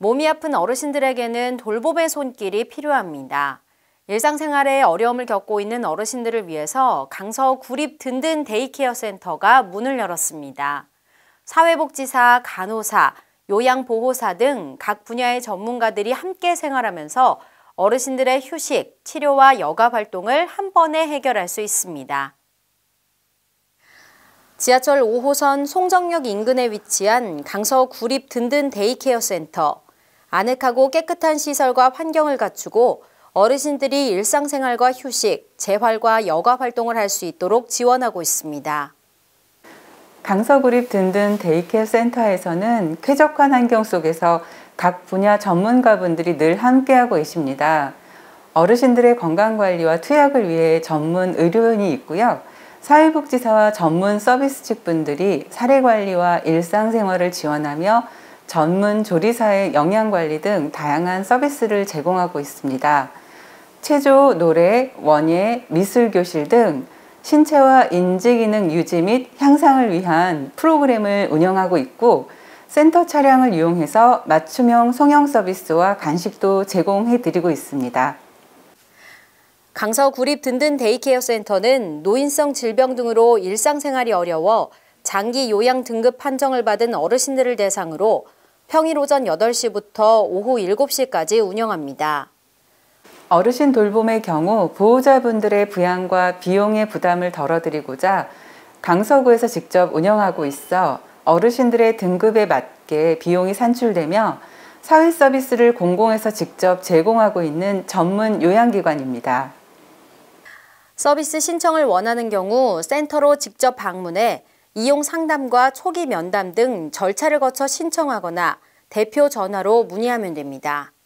몸이 아픈 어르신들에게는 돌봄의 손길이 필요합니다. 일상생활에 어려움을 겪고 있는 어르신들을 위해서 강서 구립 든든 데이케어 센터가 문을 열었습니다. 사회복지사, 간호사, 요양보호사 등 각 분야의 전문가들이 함께 생활하면서 어르신들의 휴식, 치료와 여가 활동을 한 번에 해결할 수 있습니다. 지하철 5호선 송정역 인근에 위치한 강서 구립 든든 데이케어 센터. 아늑하고 깨끗한 시설과 환경을 갖추고 어르신들이 일상생활과 휴식, 재활과 여가 활동을 할 수 있도록 지원하고 있습니다. 강서구립 든든 데이케어 센터에서는 쾌적한 환경 속에서 각 분야 전문가분들이 늘 함께하고 계십니다. 어르신들의 건강관리와 투약을 위해 전문 의료인이 있고요. 사회복지사와 전문 서비스 측분들이 사례관리와 일상생활을 지원하며 전문 조리사의 영양관리 등 다양한 서비스를 제공하고 있습니다. 체조, 노래, 원예, 미술교실 등 신체와 인지기능 유지 및 향상을 위한 프로그램을 운영하고 있고 센터 차량을 이용해서 맞춤형 송영 서비스와 간식도 제공해드리고 있습니다. 강서 구립 든든 데이케어 센터는 노인성 질병 등으로 일상생활이 어려워 장기 요양 등급 판정을 받은 어르신들을 대상으로 평일 오전 8시부터 오후 7시까지 운영합니다. 어르신 돌봄의 경우 보호자분들의 부양과 비용의 부담을 덜어드리고자 강서구에서 직접 운영하고 있어 어르신들의 등급에 맞게 비용이 산출되며 사회 서비스를 공공에서 직접 제공하고 있는 전문 요양기관입니다. 서비스 신청을 원하는 경우 센터로 직접 방문해 이용 상담과 초기 면담 등 절차를 거쳐 신청하거나 대표 전화로 문의하면 됩니다.